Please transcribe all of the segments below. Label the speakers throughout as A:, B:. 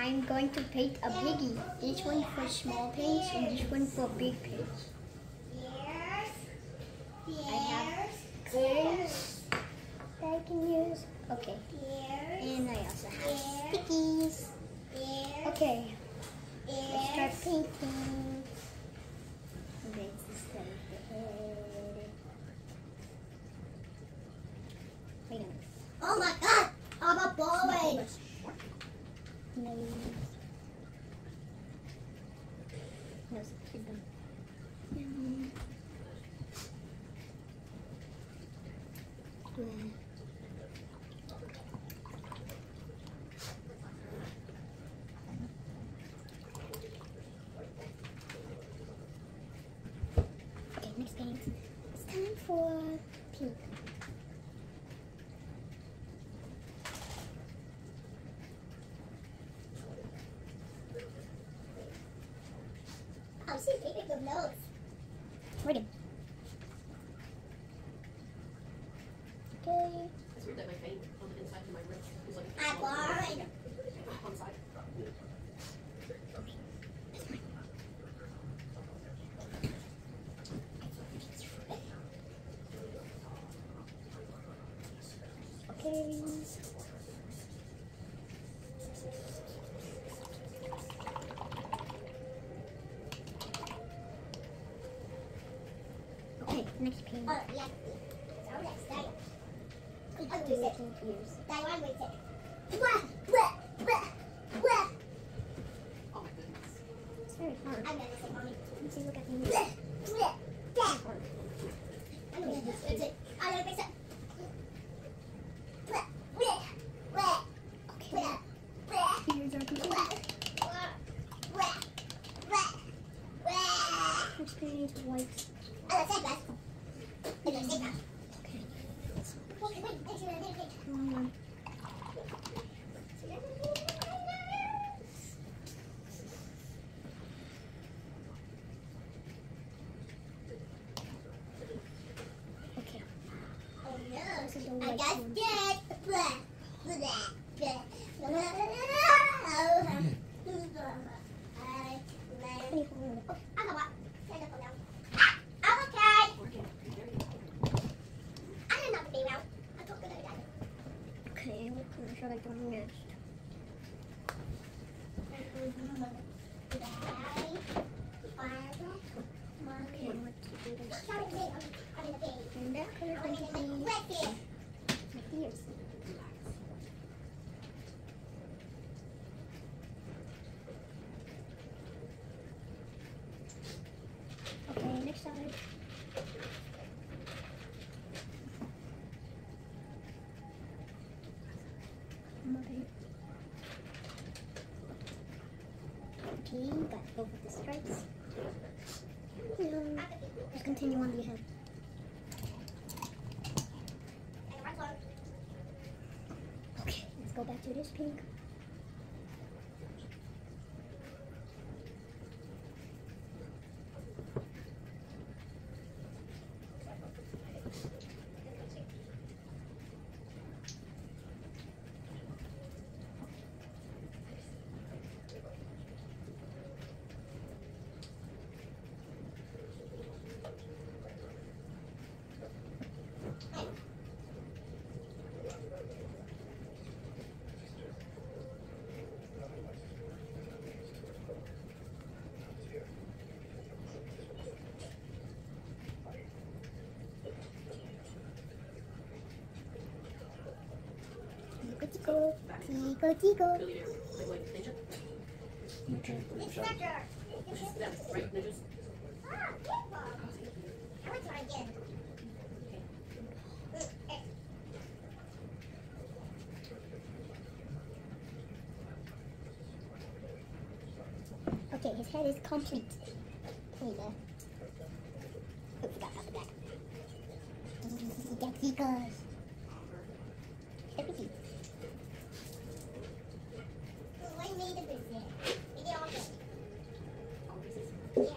A: I'm going to paint a piggy. This one for small pigs and this one for big pigs. I have colors that I can use. Okay. And I also have stickies. Okay. Let's start painting. Let's start the head. Wait a minute.
B: Oh my god! I'm a boy!
A: Nose. Nose. Keep them. Okay, next paint. It's time for pink.
B: Oh, she's painting the nose.
A: Ready. Okay.
C: It's weird that my vein on the inside of my wrist is like
B: I borrowed.
C: on the side.
A: Okay. Okay, next paint.
B: Oh, yeah. So let's start.
A: I'm
B: Oh,
A: making
B: you said.
A: ears.
B: Taiwan will say. Blah, blah, blah, blah.
C: Oh my goodness.
A: It's very hard.
B: I'm gonna say mommy.
A: Let's see, look at me.
B: Blah, blah, blah.
A: Hard.
B: I'm gonna do this. That's it. I'm gonna fix it. Blah, blah, blah,
A: Okay.
B: blah, blah.
A: Ears are complete. Next paint is white. Okay. Okay. This is the
B: I
A: white
B: got
A: one.
B: scared. Blah, blah, blah. I got what? Stand up now. I'm okay. I didn't have to be now. I took good idea.
A: Okay, what color should I go next? Okay, let's do this. And that color is going to be my ears. Okay, next side. Okay. Okay, got both of the stripes. Let's continue on the head. Okay, let's go back to this pink. Tico, tico, tico.
C: Really there. Like ninja?
A: Okay.
B: It's Roger.
C: Them, right? Ninjas?
B: Ah, people. I will try again.
A: Okay, his head is complete. Here you go. Oh, forgot about the back. That's because everything.
B: When made the business? Is it all good?
C: All pieces?
B: Yeah.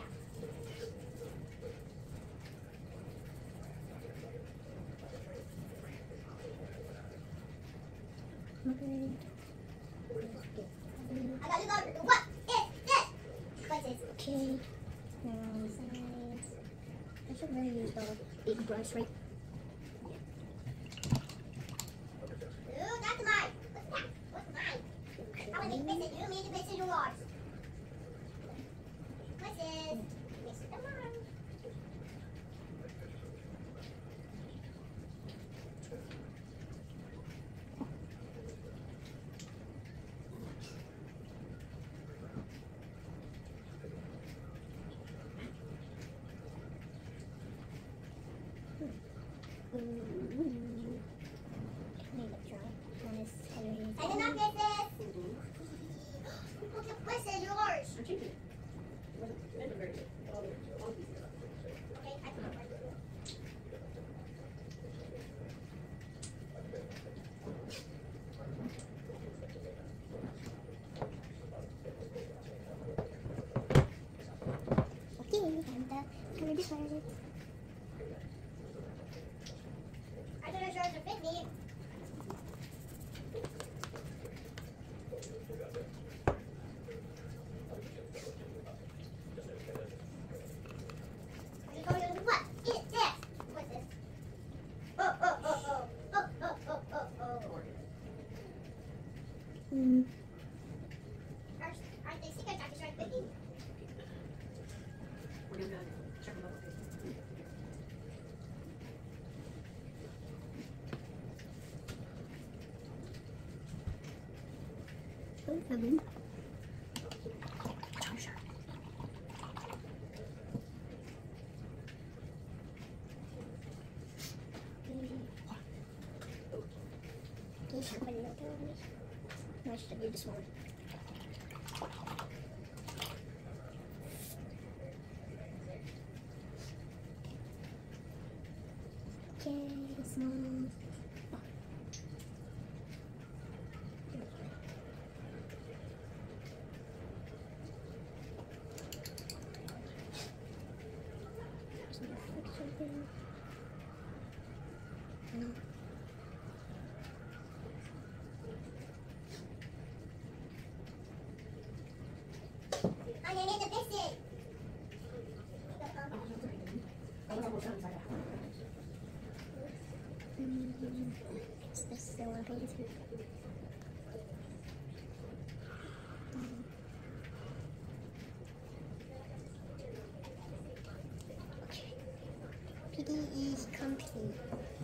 A: Okay.
B: I got
A: I should really use the big brush, right?
B: Ooh, that's mine. What's that? What's mine? I want to mix it. You need to mix it yours. What's this? Mix it mine. I did not get this. What's it? Yours.
C: I'm changing it. It wasn't very good. All pieces.
B: Okay, I can work.
A: Okay, and color decided.
B: I don't know if yours will fit me. What is this? What's this? Oh, oh, oh, oh. Oh, oh, oh, oh, oh. Aren't they secret doctors right cooking?
C: We're gonna check them out.
A: Both of them.
C: What's on your shirt?
A: I should do this one. Okay, this one.
B: I need to fix it.
C: Oh, we're almost done inside out.
A: Is this the one I need to? Piggy is complete.